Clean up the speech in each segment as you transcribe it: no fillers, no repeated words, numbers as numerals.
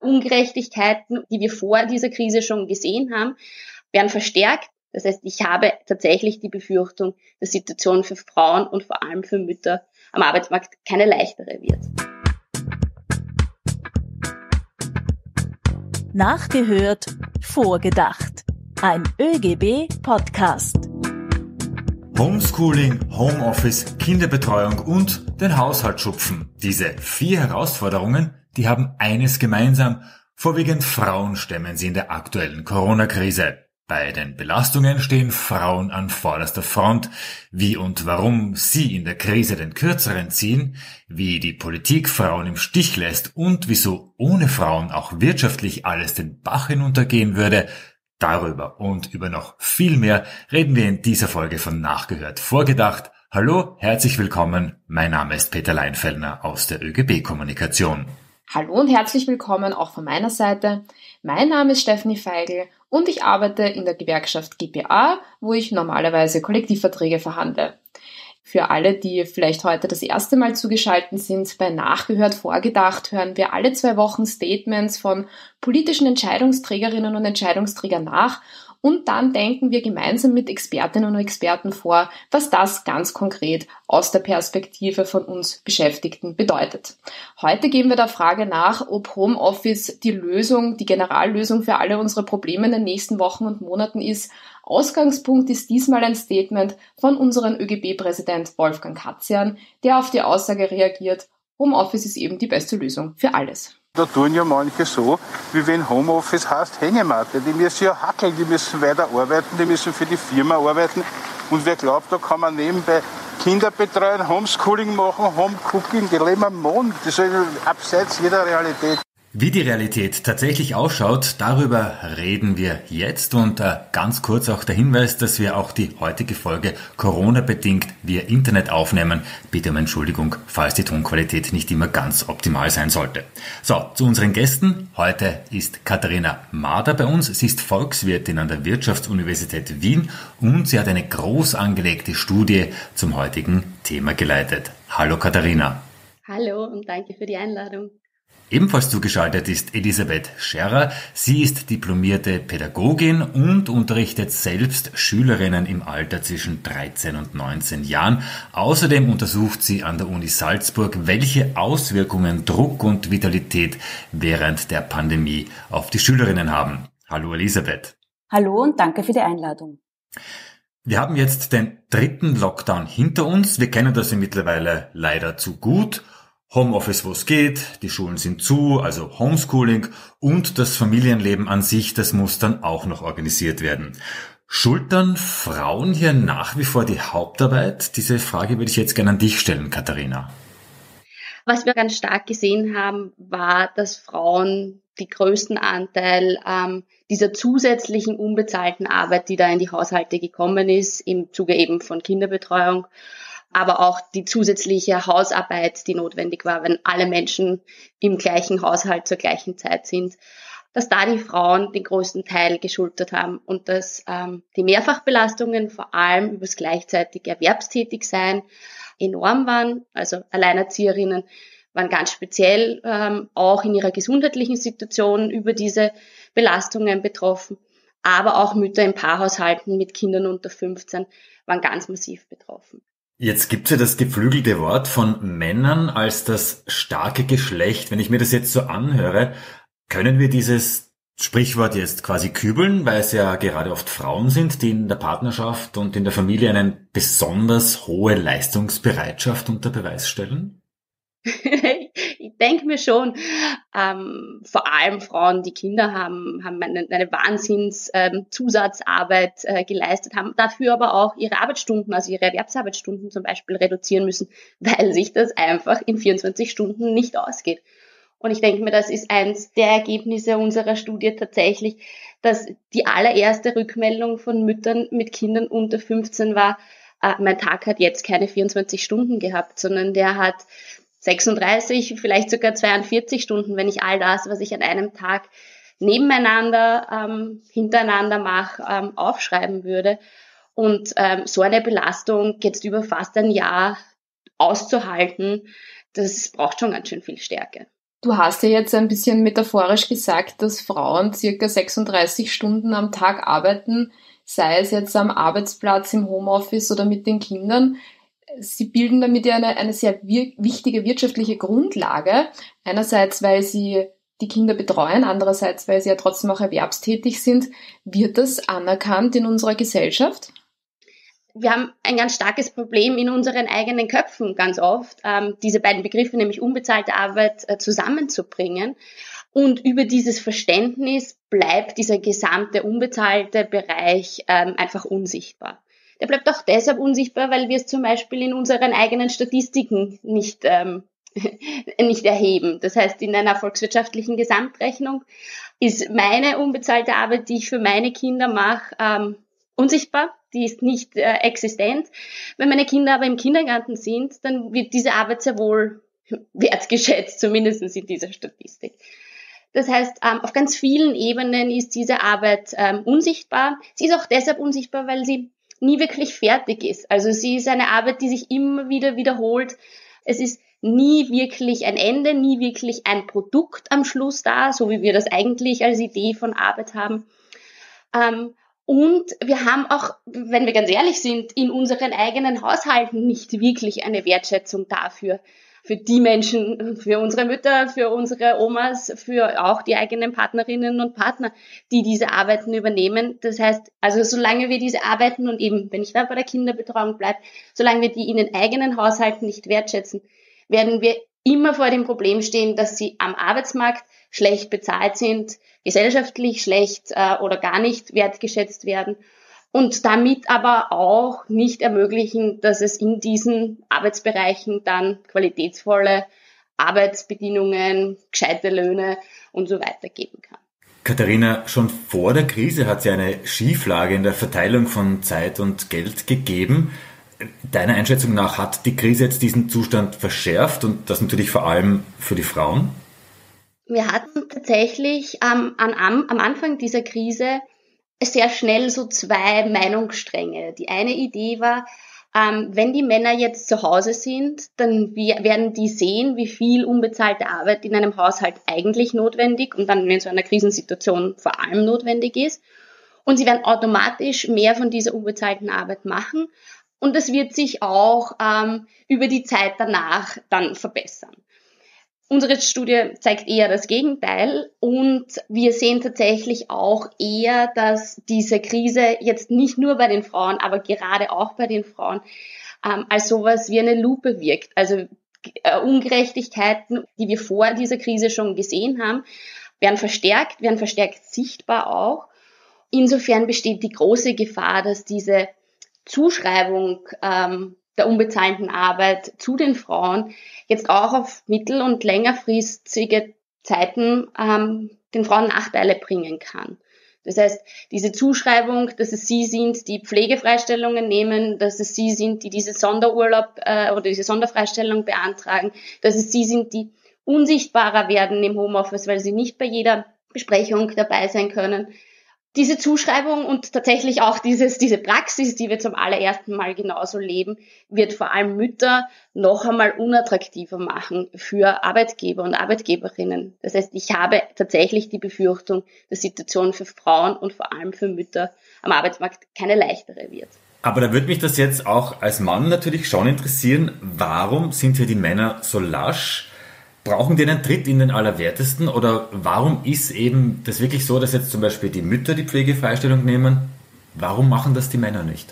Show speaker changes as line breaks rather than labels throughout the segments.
Ungerechtigkeiten, die wir vor dieser Krise schon gesehen haben, werden verstärkt. Das heißt, ich habe tatsächlich die Befürchtung, dass die Situation für Frauen und vor allem für Mütter am Arbeitsmarkt keine leichtere wird.
Nachgehört, vorgedacht. Ein ÖGB-Podcast.
Homeschooling, Homeoffice, Kinderbetreuung und den Haushalt schupfen. Diese 4 Herausforderungen, die haben eines gemeinsam. Vorwiegend Frauen stemmen sie in der aktuellen Corona-Krise. Bei den Belastungen stehen Frauen an vorderster Front. Wie und warum sie in der Krise den Kürzeren ziehen, wie die Politik Frauen im Stich lässt und wieso ohne Frauen auch wirtschaftlich alles den Bach hinuntergehen würde, darüber und über noch viel mehr reden wir in dieser Folge von Nachgehört vorgedacht. Hallo, herzlich willkommen. Mein Name ist Peter Leinfellner aus der ÖGB Kommunikation.
Hallo und herzlich willkommen auch von meiner Seite. Mein Name ist Stephanie Feigl und ich arbeite in der Gewerkschaft GPA, wo ich normalerweise Kollektivverträge verhandle. Für alle, die vielleicht heute das erste Mal zugeschaltet sind, bei Nachgehört vorgedacht, hören wir alle 2 Wochen Statements von politischen Entscheidungsträgerinnen und Entscheidungsträgern nach und dann denken wir gemeinsam mit Expertinnen und Experten vor, was das ganz konkret aus der Perspektive von uns Beschäftigten bedeutet. Heute gehen wir der Frage nach, ob Homeoffice die Lösung, die Generallösung für alle unsere Probleme in den nächsten Wochen und Monaten ist. Ausgangspunkt ist diesmal ein Statement von unserem ÖGB-Präsident Wolfgang Katzian, der auf die Aussage reagiert, Homeoffice ist eben die beste Lösung für alles.
Da tun ja manche so, wie wenn Homeoffice heißt Hängematte. Die müssen ja hackeln, die müssen weiter arbeiten, die müssen für die Firma arbeiten. Und wer glaubt, da kann man nebenbei Kinder betreuen, Homeschooling machen, Homecooking, die leben am Mond. Das ist abseits jeder Realität.
Wie die Realität tatsächlich ausschaut, darüber reden wir jetzt und ganz kurz auch der Hinweis, dass wir auch die heutige Folge Corona-bedingt via Internet aufnehmen. Bitte um Entschuldigung, falls die Tonqualität nicht immer ganz optimal sein sollte. So, zu unseren Gästen. Heute ist Katharina Mader bei uns. Sie ist Volkswirtin an der Wirtschaftsuniversität Wien und sie hat eine groß angelegte Studie zum heutigen Thema geleitet. Hallo Katharina.
Hallo und danke für die Einladung.
Ebenfalls zugeschaltet ist Elisabeth Scherrer. Sie ist diplomierte Pädagogin und unterrichtet selbst Schülerinnen im Alter zwischen 13 und 19 Jahren. Außerdem untersucht sie an der Uni Salzburg, welche Auswirkungen Druck und Vitalität während der Pandemie auf die Schülerinnen haben. Hallo Elisabeth.
Hallo und danke für die Einladung.
Wir haben jetzt den 3. Lockdown hinter uns. Wir kennen das ja mittlerweile leider zu gut. Homeoffice, wo es geht, die Schulen sind zu, also Homeschooling und das Familienleben an sich, das muss dann auch noch organisiert werden. Schultern Frauen hier nach wie vor die Hauptarbeit? Diese Frage würde ich jetzt gerne an dich stellen, Katharina.
Was wir ganz stark gesehen haben, war, dass Frauen die größten Anteil dieser zusätzlichen unbezahlten Arbeit, die da in die Haushalte gekommen ist, im Zuge eben von Kinderbetreuung, aber auch die zusätzliche Hausarbeit, die notwendig war, wenn alle Menschen im gleichen Haushalt zur gleichen Zeit sind, dass da die Frauen den größten Teil geschultert haben und dass die Mehrfachbelastungen, vor allem übers gleichzeitige Erwerbstätigsein, enorm waren. Also Alleinerzieherinnen waren ganz speziell auch in ihrer gesundheitlichen Situation über diese Belastungen betroffen, aber auch Mütter in Paarhaushalten mit Kindern unter 15 waren ganz massiv betroffen.
Jetzt gibt's ja das geflügelte Wort von Männern als das starke Geschlecht. Wenn ich mir das jetzt so anhöre, können wir dieses Sprichwort jetzt quasi kübeln, weil es ja gerade oft Frauen sind, die in der Partnerschaft und in der Familie eine besonders hohe Leistungsbereitschaft unter Beweis stellen?
Ich denke mir schon, vor allem Frauen, die Kinder haben eine Wahnsinns-Zusatzarbeit geleistet, haben dafür aber auch ihre Arbeitsstunden, also ihre Erwerbsarbeitsstunden zum Beispiel reduzieren müssen, weil sich das einfach in 24 Stunden nicht ausgeht. Und ich denke mir, das ist eins der Ergebnisse unserer Studie tatsächlich, dass die allererste Rückmeldung von Müttern mit Kindern unter 15 war, mein Tag hat jetzt keine 24 Stunden gehabt, sondern der hat 36, vielleicht sogar 42 Stunden, wenn ich all das, was ich an einem Tag nebeneinander, hintereinander mache, aufschreiben würde. Und so eine Belastung jetzt über fast ein Jahr auszuhalten, das braucht schon ganz schön viel Stärke.
Du hast ja jetzt ein bisschen metaphorisch gesagt, dass Frauen circa 36 Stunden am Tag arbeiten, sei es jetzt am Arbeitsplatz, im Homeoffice oder mit den Kindern. Sie bilden damit ja eine sehr wichtige wirtschaftliche Grundlage. Einerseits, weil sie die Kinder betreuen, andererseits, weil sie ja trotzdem auch erwerbstätig sind. Wird das anerkannt in unserer Gesellschaft?
Wir haben ein ganz starkes Problem in unseren eigenen Köpfen ganz oft, diese beiden Begriffe, nämlich unbezahlte Arbeit, zusammenzubringen. Und über dieses Verständnis bleibt dieser gesamte unbezahlte Bereich einfach unsichtbar. Der bleibt auch deshalb unsichtbar, weil wir es zum Beispiel in unseren eigenen Statistiken nicht erheben. Das heißt, in einer volkswirtschaftlichen Gesamtrechnung ist meine unbezahlte Arbeit, die ich für meine Kinder mache, unsichtbar, die ist nicht existent. Wenn meine Kinder aber im Kindergarten sind, dann wird diese Arbeit sehr wohl wertgeschätzt, zumindest in dieser Statistik. Das heißt, auf ganz vielen Ebenen ist diese Arbeit unsichtbar. Sie ist auch deshalb unsichtbar, weil sie nie wirklich fertig ist. Also sie ist eine Arbeit, die sich immer wieder wiederholt. Es ist nie wirklich ein Ende, nie wirklich ein Produkt am Schluss da, so wie wir das eigentlich als Idee von Arbeit haben. Und wir haben auch, wenn wir ganz ehrlich sind, in unseren eigenen Haushalten nicht wirklich eine Wertschätzung dafür. Für die Menschen, für unsere Mütter, für unsere Omas, für auch die eigenen Partnerinnen und Partner, die diese Arbeiten übernehmen. Das heißt, also solange wir diese Arbeiten und eben, wenn ich da bei der Kinderbetreuung bleibe, solange wir die in den eigenen Haushalten nicht wertschätzen, werden wir immer vor dem Problem stehen, dass sie am Arbeitsmarkt schlecht bezahlt sind, gesellschaftlich schlecht oder gar nicht wertgeschätzt werden und damit aber auch nicht ermöglichen, dass es in diesen Arbeitsbereichen dann qualitätsvolle Arbeitsbedingungen, gescheite Löhne und so weiter geben kann.
Katharina, schon vor der Krise hat es ja eine Schieflage in der Verteilung von Zeit und Geld gegeben. Deiner Einschätzung nach hat die Krise jetzt diesen Zustand verschärft und das natürlich vor allem für die Frauen?
Wir hatten tatsächlich am Anfang dieser Krise sehr schnell so zwei Meinungsstränge. Die eine Idee war, wenn die Männer jetzt zu Hause sind, dann werden die sehen, wie viel unbezahlte Arbeit in einem Haushalt eigentlich notwendig und dann in so einer Krisensituation vor allem notwendig ist. Und sie werden automatisch mehr von dieser unbezahlten Arbeit machen. Und das wird sich auch über die Zeit danach dann verbessern. Unsere Studie zeigt eher das Gegenteil und wir sehen tatsächlich auch eher, dass diese Krise jetzt nicht nur bei den Frauen, aber gerade auch bei den Frauen als sowas wie eine Lupe wirkt. Also Ungerechtigkeiten, die wir vor dieser Krise schon gesehen haben, werden verstärkt sichtbar auch. Insofern besteht die große Gefahr, dass diese Zuschreibung der unbezahlten Arbeit zu den Frauen jetzt auch auf mittel- und längerfristige Zeiten den Frauen Nachteile bringen kann. Das heißt, diese Zuschreibung, dass es sie sind, die Pflegefreistellungen nehmen, dass es sie sind, die diese Sonderurlaub oder diese Sonderfreistellung beantragen, dass es sie sind, die unsichtbarer werden im Homeoffice, weil sie nicht bei jeder Besprechung dabei sein können. Diese Zuschreibung und tatsächlich auch diese Praxis, die wir zum allerersten Mal genauso leben, wird vor allem Mütter noch einmal unattraktiver machen für Arbeitgeber und Arbeitgeberinnen. Das heißt, ich habe tatsächlich die Befürchtung, dass die Situation für Frauen und vor allem für Mütter am Arbeitsmarkt keine leichtere wird.
Aber da würde mich das jetzt auch als Mann natürlich schon interessieren, warum sind hier die Männer so lasch? Brauchen die einen Tritt in den Allerwertesten oder warum ist eben das wirklich so, dass jetzt zum Beispiel die Mütter die Pflegefreistellung nehmen? Warum machen das die Männer nicht?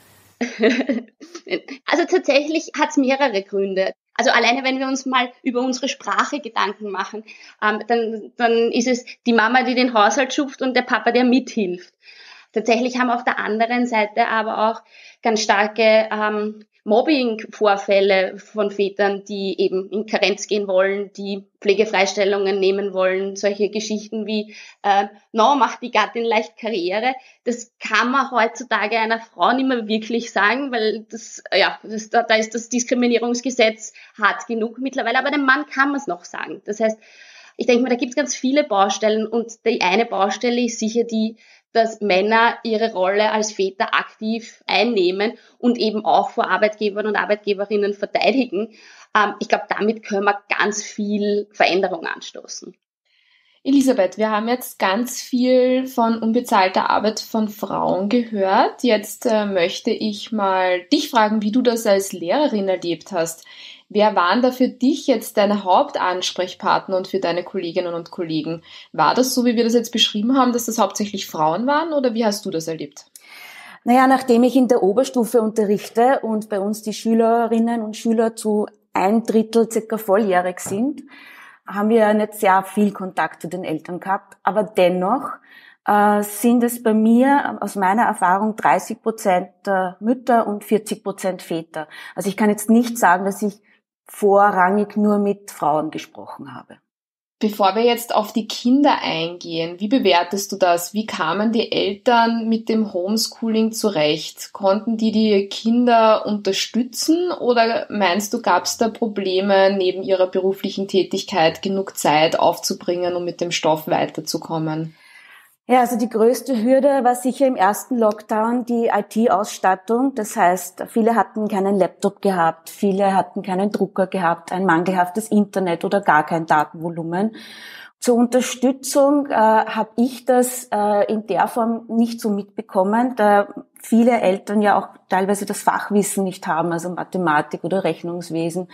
Also tatsächlich hat es mehrere Gründe. Also alleine, wenn wir uns mal über unsere Sprache Gedanken machen, dann ist es die Mama, die den Haushalt schupft und der Papa, der mithilft. Tatsächlich haben auf der anderen Seite aber auch ganz starke Mobbing-Vorfälle von Vätern, die eben in Karenz gehen wollen, die Pflegefreistellungen nehmen wollen, solche Geschichten wie macht die Gattin leicht Karriere. Das kann man heutzutage einer Frau nicht mehr wirklich sagen, weil da ist das Diskriminierungsgesetz hart genug mittlerweile, aber dem Mann kann man es noch sagen. Das heißt, ich denke mal, da gibt es ganz viele Baustellen und die eine Baustelle ist sicher die, dass Männer ihre Rolle als Väter aktiv einnehmen und eben auch vor Arbeitgebern und Arbeitgeberinnen verteidigen. Ich glaube, damit können wir ganz viel Veränderung anstoßen.
Elisabeth, wir haben jetzt ganz viel von unbezahlter Arbeit von Frauen gehört. Jetzt möchte ich mal dich fragen, wie du das als Lehrerin erlebt hast. Wer waren da für dich jetzt deine Hauptansprechpartner und für deine Kolleginnen und Kollegen? War das so, wie wir das jetzt beschrieben haben, dass das hauptsächlich Frauen waren, oder wie hast du das erlebt?
Naja, nachdem ich in der Oberstufe unterrichte und bei uns die Schülerinnen und Schüler zu 1/3 circa volljährig sind, haben wir nicht sehr viel Kontakt zu den Eltern gehabt. Aber dennoch sind es bei mir aus meiner Erfahrung 30% Mütter und 40% Väter. Also ich kann jetzt nicht sagen, dass ich vorrangig nur mit Frauen gesprochen habe.
Bevor wir jetzt auf die Kinder eingehen, wie bewertest du das? Wie kamen die Eltern mit dem Homeschooling zurecht? Konnten die Kinder unterstützen oder meinst du, gab es da Probleme, neben ihrer beruflichen Tätigkeit genug Zeit aufzubringen, um mit dem Stoff weiterzukommen?
Ja, also die größte Hürde war sicher im ersten Lockdown die IT-Ausstattung. Das heißt, viele hatten keinen Laptop gehabt, viele hatten keinen Drucker gehabt, ein mangelhaftes Internet oder gar kein Datenvolumen. Zur Unterstützung habe ich das in der Form nicht so mitbekommen, da viele Eltern ja auch teilweise das Fachwissen nicht haben, also Mathematik oder Rechnungswesen.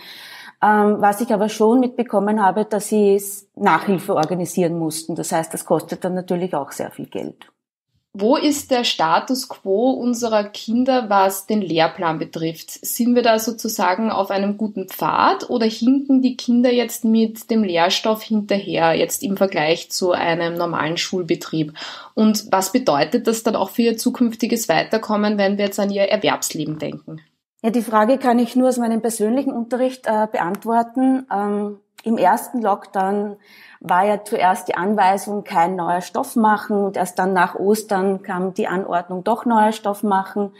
Was ich aber schon mitbekommen habe, dass sie Nachhilfe organisieren mussten. Das heißt, das kostet dann natürlich auch sehr viel Geld.
Wo ist der Status quo unserer Kinder, was den Lehrplan betrifft? Sind wir da sozusagen auf einem guten Pfad oder hinken die Kinder jetzt mit dem Lehrstoff hinterher, jetzt im Vergleich zu einem normalen Schulbetrieb? Und was bedeutet das dann auch für ihr zukünftiges Weiterkommen, wenn wir jetzt an ihr Erwerbsleben denken?
Ja, die Frage kann ich nur aus meinem persönlichen Unterricht beantworten. Im ersten Lockdown war ja zuerst die Anweisung, kein neuer Stoff machen, und erst dann nach Ostern kam die Anordnung, doch neuer Stoff machen.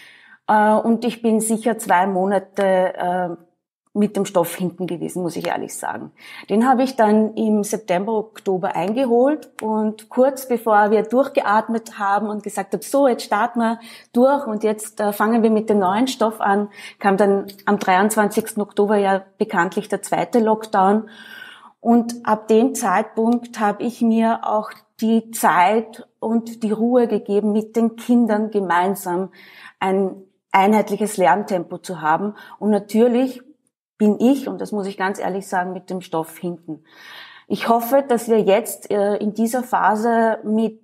Und ich bin sicher 2 Monate mit dem Stoff hinten gewesen, muss ich ehrlich sagen. Den habe ich dann im September, Oktober eingeholt, und kurz bevor wir durchgeatmet haben und gesagt haben, so, jetzt starten wir durch und jetzt fangen wir mit dem neuen Stoff an, kam dann am 23. Oktober ja bekanntlich der 2. Lockdown. Und ab dem Zeitpunkt habe ich mir auch die Zeit und die Ruhe gegeben, mit den Kindern gemeinsam ein einheitliches Lerntempo zu haben. Und natürlich bin ich, und das muss ich ganz ehrlich sagen, mit dem Stoff hinten. Ich hoffe, dass wir jetzt in dieser Phase mit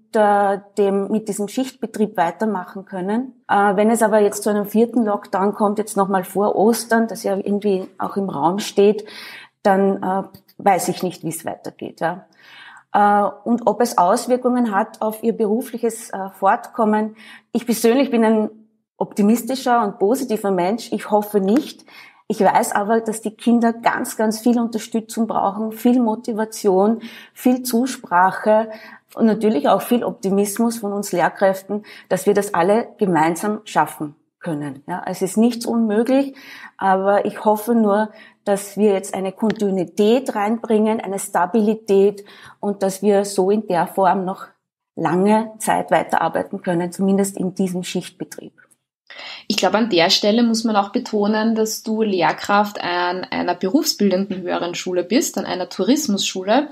diesem Schichtbetrieb weitermachen können. Wenn es aber jetzt zu einem 4. Lockdown kommt, jetzt nochmal vor Ostern, das ja irgendwie auch im Raum steht, dann weiß ich nicht, wie es weitergeht. Ja. Und ob es Auswirkungen hat auf ihr berufliches Fortkommen. Ich persönlich bin ein optimistischer und positiver Mensch. Ich hoffe nicht. Ich weiß aber, dass die Kinder ganz, ganz viel Unterstützung brauchen, viel Motivation, viel Zusprache und natürlich auch viel Optimismus von uns Lehrkräften, dass wir das alle gemeinsam schaffen können. Ja, es ist nichts unmöglich, aber ich hoffe nur, dass wir jetzt eine Kontinuität reinbringen, eine Stabilität, und dass wir so in der Form noch lange Zeit weiterarbeiten können, zumindest in diesem Schichtbetrieb.
Ich glaube, an der Stelle muss man auch betonen, dass du Lehrkraft an einer berufsbildenden höheren Schule bist, an einer Tourismusschule.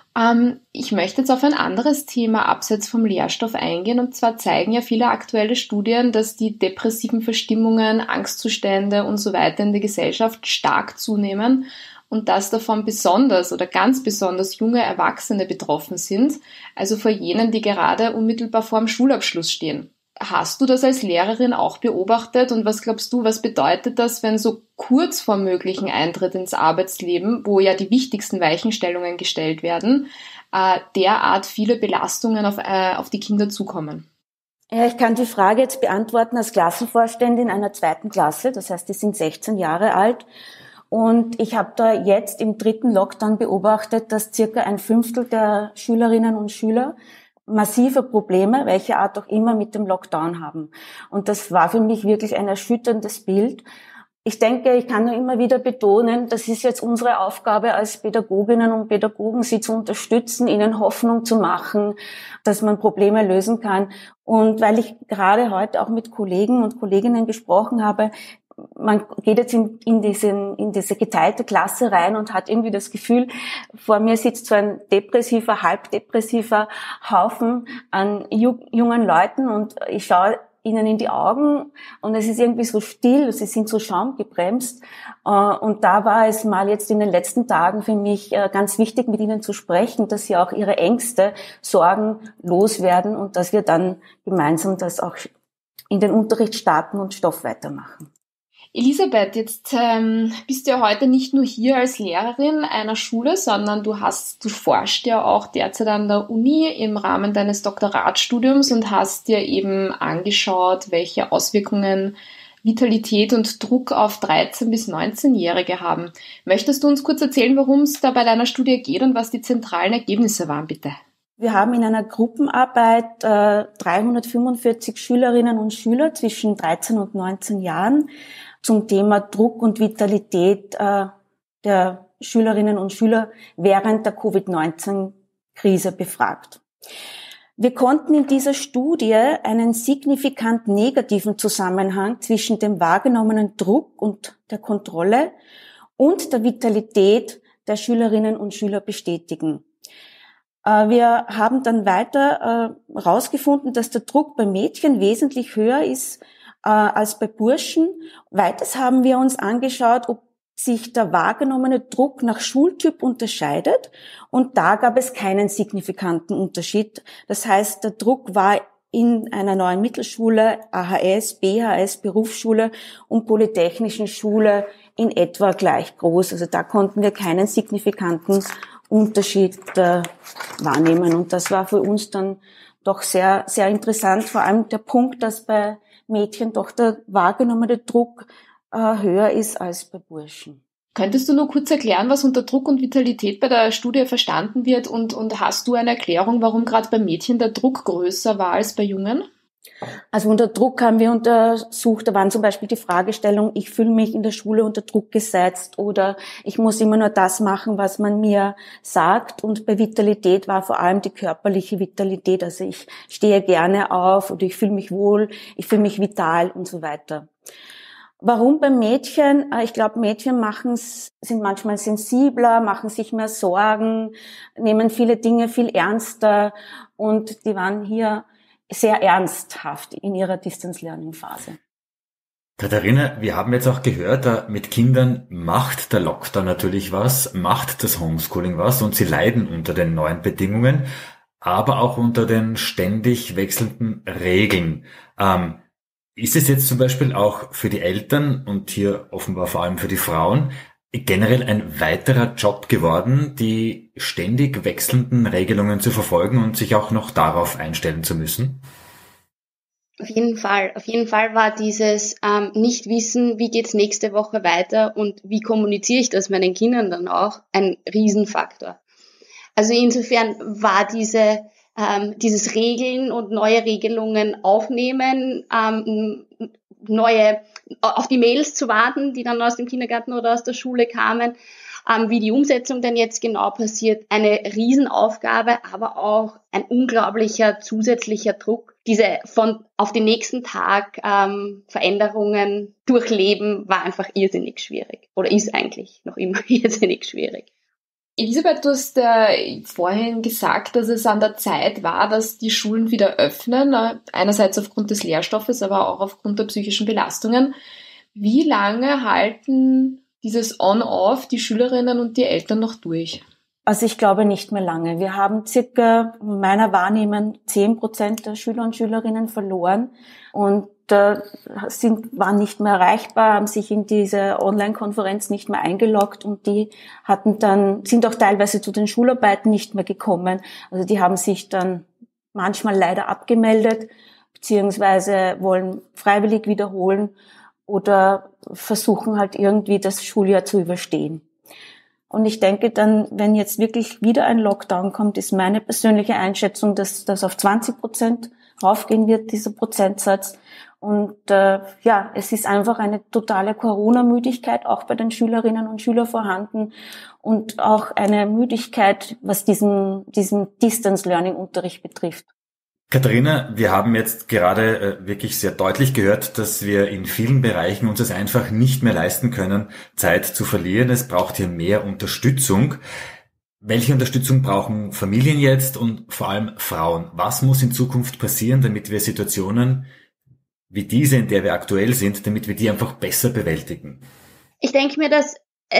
Ich möchte jetzt auf ein anderes Thema abseits vom Lehrstoff eingehen, und zwar zeigen ja viele aktuelle Studien, dass die depressiven Verstimmungen, Angstzustände und so weiter in der Gesellschaft stark zunehmen und dass davon besonders oder ganz besonders junge Erwachsene betroffen sind, also vor jenen, die gerade unmittelbar vor dem Schulabschluss stehen. Hast du das als Lehrerin auch beobachtet, und was glaubst du, was bedeutet das, wenn so kurz vor möglichen Eintritt ins Arbeitsleben, wo ja die wichtigsten Weichenstellungen gestellt werden, derart viele Belastungen auf die Kinder zukommen?
Ja, ich kann die Frage jetzt beantworten als Klassenvorständin einer 2. Klasse, das heißt, die sind 16 Jahre alt. Und ich habe da jetzt im 3. Lockdown beobachtet, dass circa 1/5 der Schülerinnen und Schüler massive Probleme, welche Art auch immer, mit dem Lockdown haben. Und das war für mich wirklich ein erschütterndes Bild. Ich denke, ich kann nur immer wieder betonen, das ist jetzt unsere Aufgabe als Pädagoginnen und Pädagogen, sie zu unterstützen, ihnen Hoffnung zu machen, dass man Probleme lösen kann. Und weil ich gerade heute auch mit Kollegen und Kolleginnen gesprochen habe, man geht jetzt in diese geteilte Klasse rein und hat irgendwie das Gefühl, vor mir sitzt so ein depressiver, halbdepressiver Haufen an jungen Leuten und ich schaue ihnen in die Augen und es ist irgendwie so still, sie sind so schaumgebremst. Und da war es mal jetzt in den letzten Tagen für mich ganz wichtig, mit ihnen zu sprechen, dass sie auch ihre Ängste, Sorgen loswerden und dass wir dann gemeinsam das auch in den Unterricht starten und Stoff weitermachen.
Elisabeth, jetzt bist du ja heute nicht nur hier als Lehrerin einer Schule, sondern du forschst ja auch derzeit an der Uni im Rahmen deines Doktoratstudiums und hast dir eben angeschaut, welche Auswirkungen Vitalität und Druck auf 13- bis 19-Jährige haben. Möchtest du uns kurz erzählen, worum es da bei deiner Studie geht und was die zentralen Ergebnisse waren, bitte?
Wir haben in einer Gruppenarbeit 345 Schülerinnen und Schüler zwischen 13 und 19 Jahren zum Thema Druck und Vitalität der Schülerinnen und Schüler während der Covid-19-Krise befragt. Wir konnten in dieser Studie einen signifikant negativen Zusammenhang zwischen dem wahrgenommenen Druck und der Kontrolle und der Vitalität der Schülerinnen und Schüler bestätigen. Wir haben dann weiter herausgefunden, dass der Druck bei Mädchen wesentlich höher ist als bei Burschen. Weiters haben wir uns angeschaut, ob sich der wahrgenommene Druck nach Schultyp unterscheidet. Und da gab es keinen signifikanten Unterschied. Das heißt, der Druck war in einer neuen Mittelschule, AHS, BHS, Berufsschule und Polytechnischen Schule in etwa gleich groß. Also da konnten wir keinen signifikanten Unterschied wahrnehmen. Und das war für uns dann doch sehr, sehr interessant. Vor allem der Punkt, dass bei Mädchen doch der wahrgenommene Druck höher ist als bei Burschen.
Könntest du nur kurz erklären, was unter Druck und Vitalität bei der Studie verstanden wird und hast du eine Erklärung, warum gerade bei Mädchen der Druck größer war als bei Jungen?
Also unter Druck haben wir untersucht, da waren zum Beispiel die Fragestellung, ich fühle mich in der Schule unter Druck gesetzt oder ich muss immer nur das machen, was man mir sagt. Und bei Vitalität war vor allem die körperliche Vitalität, also ich stehe gerne auf oder ich fühle mich wohl, ich fühle mich vital und so weiter. Warum bei Mädchen? Ich glaube, Mädchen sind manchmal sensibler, machen sich mehr Sorgen, nehmen viele Dinge viel ernster und die waren hier sehr ernsthaft in ihrer Distance-Learning-Phase.
Katharina, wir haben jetzt auch gehört, mit Kindern macht der Lockdown natürlich was, macht das Homeschooling was und sie leiden unter den neuen Bedingungen, aber auch unter den ständig wechselnden Regeln. Ist es jetzt zum Beispiel auch für die Eltern und hier offenbar vor allem für die Frauen generell ein weiterer Job geworden, die ständig wechselnden Regelungen zu verfolgen und sich auch noch darauf einstellen zu müssen?
Auf jeden Fall war dieses nicht wissen, wie geht's nächste Woche weiter und wie kommuniziere ich das meinen Kindern dann auch, ein Riesenfaktor. Also insofern war dieses Regeln und neue Regelungen aufnehmen, auf die Mails zu warten, die dann aus dem Kindergarten oder aus der Schule kamen, wie die Umsetzung denn jetzt genau passiert, eine Riesenaufgabe, aber auch ein unglaublicher zusätzlicher Druck. Diese von auf den nächsten Tag Veränderungen durchleben war einfach irrsinnig schwierig oder ist eigentlich noch immer irrsinnig schwierig.
Elisabeth, du hast vorhin gesagt, dass es an der Zeit war, dass die Schulen wieder öffnen, einerseits aufgrund des Lehrstoffes, aber auch aufgrund der psychischen Belastungen. Wie lange halten dieses On-Off die Schülerinnen und die Eltern noch durch?
Also ich glaube nicht mehr lange. Wir haben circa, in meiner Wahrnehmung, 10% der Schüler und Schülerinnen verloren und waren nicht mehr erreichbar, haben sich in diese Online-Konferenz nicht mehr eingeloggt und die sind auch teilweise zu den Schularbeiten nicht mehr gekommen. Also die haben sich dann manchmal leider abgemeldet, beziehungsweise wollen freiwillig wiederholen oder versuchen halt irgendwie das Schuljahr zu überstehen. Und ich denke dann, wenn jetzt wirklich wieder ein Lockdown kommt, ist meine persönliche Einschätzung, dass das auf 20% raufgehen wird, dieser Prozentsatz. Und es ist einfach eine totale Corona-Müdigkeit auch bei den Schülerinnen und Schülern vorhanden und auch eine Müdigkeit, was diesen Distance-Learning-Unterricht betrifft.
Katharina, wir haben jetzt gerade wirklich sehr deutlich gehört, dass wir in vielen Bereichen uns es einfach nicht mehr leisten können, Zeit zu verlieren. Es braucht hier mehr Unterstützung. Welche Unterstützung brauchen Familien jetzt und vor allem Frauen? Was muss in Zukunft passieren, damit wir Situationen wie diese, in der wir aktuell sind, damit wir die einfach besser bewältigen?
Ich denke mir, dass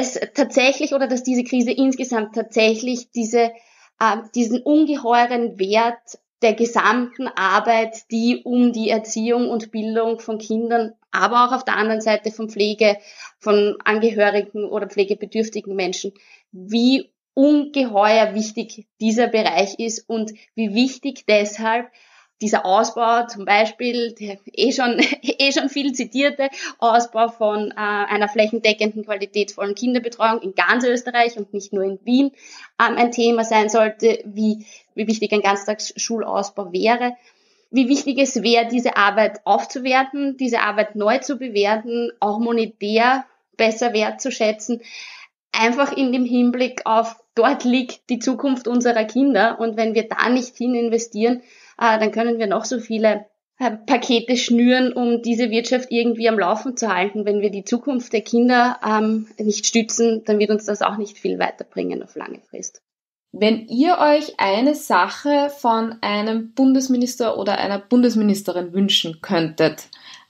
dass diese Krise insgesamt tatsächlich diesen ungeheuren Wert der gesamten Arbeit, die um die Erziehung und Bildung von Kindern, aber auch auf der anderen Seite von Pflege, von Angehörigen oder pflegebedürftigen Menschen, wie ungeheuer wichtig dieser Bereich ist und wie wichtig deshalb dieser Ausbau, zum Beispiel der schon viel zitierte Ausbau von einer flächendeckenden, qualitätsvollen Kinderbetreuung in ganz Österreich und nicht nur in Wien ein Thema sein sollte, wie wichtig ein Ganztagsschulausbau wäre, wie wichtig es wäre, diese Arbeit aufzuwerten, diese Arbeit neu zu bewerten, auch monetär besser wertzuschätzen, einfach in dem Hinblick auf, dort liegt die Zukunft unserer Kinder und wenn wir da nicht hin investieren, dann können wir noch so viele Pakete schnüren, um diese Wirtschaft irgendwie am Laufen zu halten. Wenn wir die Zukunft der Kinder nicht stützen, dann wird uns das auch nicht viel weiterbringen auf lange Frist.
Wenn ihr euch eine Sache von einem Bundesminister oder einer Bundesministerin wünschen könntet,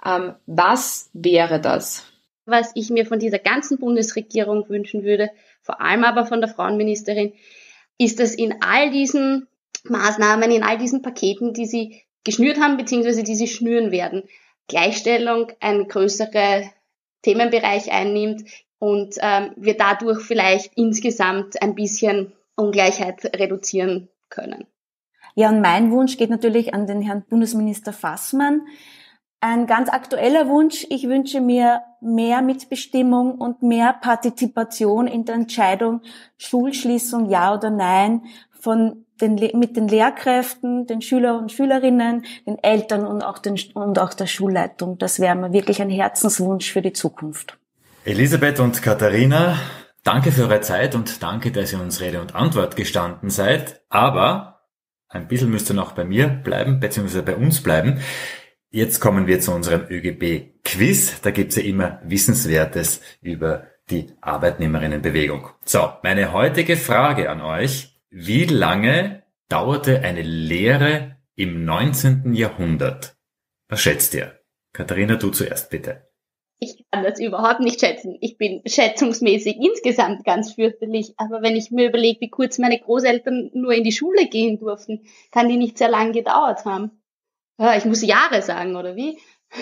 was wäre das?
Was ich mir von dieser ganzen Bundesregierung wünschen würde, vor allem aber von der Frauenministerin, ist, dass in all diesen Maßnahmen, in all diesen Paketen, die sie geschnürt haben, beziehungsweise die sie schnüren werden, Gleichstellung einen größeren Themenbereich einnimmt und wir dadurch vielleicht insgesamt ein bisschen Ungleichheit reduzieren können.
Ja, und mein Wunsch geht natürlich an den Herrn Bundesminister Fassmann. Ein ganz aktueller Wunsch, ich wünsche mir mehr Mitbestimmung und mehr Partizipation in der Entscheidung, Schulschließung ja oder nein, mit den Lehrkräften, den Schüler und Schülerinnen, den Eltern und auch der Schulleitung. Das wäre mir wirklich ein Herzenswunsch für die Zukunft.
Elisabeth und Katharina, danke für eure Zeit und danke, dass ihr uns Rede und Antwort gestanden seid. Aber ein bisschen müsst ihr noch bei mir bleiben, beziehungsweise bei uns bleiben. Jetzt kommen wir zu unserem ÖGB-Quiz. Da gibt's ja immer Wissenswertes über die Arbeitnehmerinnenbewegung. So, meine heutige Frage an euch. Wie lange dauerte eine Lehre im 19. Jahrhundert? Was schätzt ihr? Katharina, du zuerst bitte.
Ich kann das überhaupt nicht schätzen. Ich bin schätzungsmäßig insgesamt ganz fürchterlich. Aber wenn ich mir überlege, wie kurz meine Großeltern nur in die Schule gehen durften, kann die nicht sehr lang gedauert haben. Ich muss Jahre sagen, oder wie?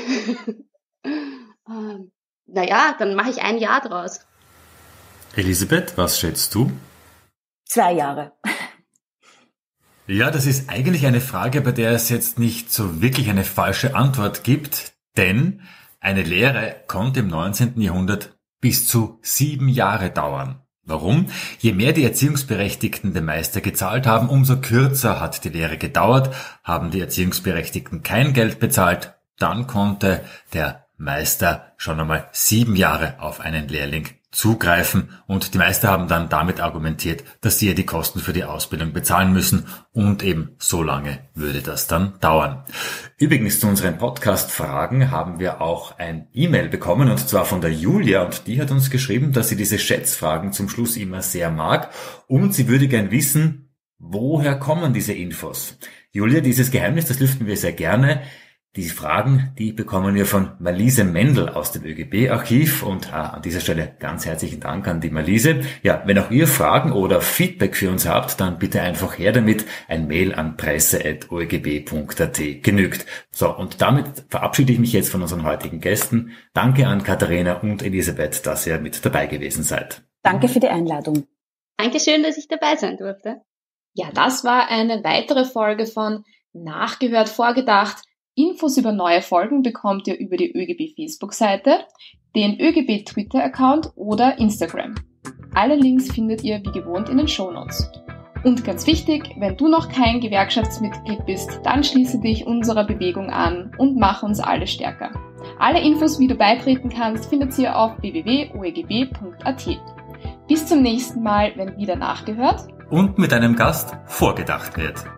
Naja, dann mache ich ein Jahr draus.
Elisabeth, was schätzt du?
2 Jahre.
Ja, das ist eigentlich eine Frage, bei der es jetzt nicht so wirklich eine falsche Antwort gibt, denn eine Lehre konnte im 19. Jahrhundert bis zu 7 Jahre dauern. Warum? Je mehr die Erziehungsberechtigten dem Meister gezahlt haben, umso kürzer hat die Lehre gedauert. Haben die Erziehungsberechtigten kein Geld bezahlt, dann konnte der Meister schon einmal 7 Jahre auf einen Lehrling zugreifen und die Meister haben dann damit argumentiert, dass sie ja die Kosten für die Ausbildung bezahlen müssen und eben so lange würde das dann dauern. Übrigens zu unseren Podcast-Fragen haben wir auch ein E-Mail bekommen und zwar von der Julia und die hat uns geschrieben, dass sie diese Schätzfragen zum Schluss immer sehr mag und sie würde gern wissen, woher kommen diese Infos? Julia, dieses Geheimnis, das lüften wir sehr gerne. Die Fragen, die bekommen wir von Marlise Mendel aus dem ÖGB-Archiv und an dieser Stelle ganz herzlichen Dank an die Marlise. Ja, wenn auch ihr Fragen oder Feedback für uns habt, dann bitte einfach her damit. Ein Mail an presse@oegb.at genügt. So, und damit verabschiede ich mich jetzt von unseren heutigen Gästen. Danke an Katharina und Elisabeth, dass ihr mit dabei gewesen seid.
Danke für die Einladung.
Dankeschön, dass ich dabei sein durfte.
Ja, das war eine weitere Folge von Nachgehört, Vorgedacht. Infos über neue Folgen bekommt ihr über die ÖGB Facebook-Seite, den ÖGB Twitter-Account oder Instagram. Alle Links findet ihr wie gewohnt in den Shownotes. Und ganz wichtig, wenn du noch kein Gewerkschaftsmitglied bist, dann schließe dich unserer Bewegung an und mach uns alle stärker. Alle Infos, wie du beitreten kannst, findet ihr auf www.oegb.at. Bis zum nächsten Mal, wenn wieder nachgehört
und mit einem Gast vorgedacht wird.